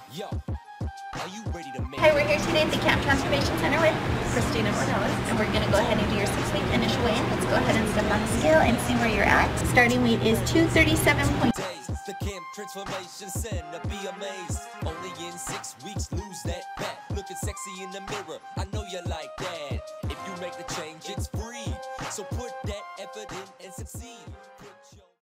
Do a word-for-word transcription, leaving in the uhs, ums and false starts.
Yo, are you ready to make Hi, we're here today at the Camp Transformation Center with Christina Morales, and we're going to go ahead and do your six-week initial weigh-in. Let's go ahead and step on the scale and see where you're at. Starting weight is two thirty-seven point days? The Camp Transformation Center, be amazed. Only in six weeks, lose that fat. Looking sexy in the mirror, I know you like that. If you make the change, it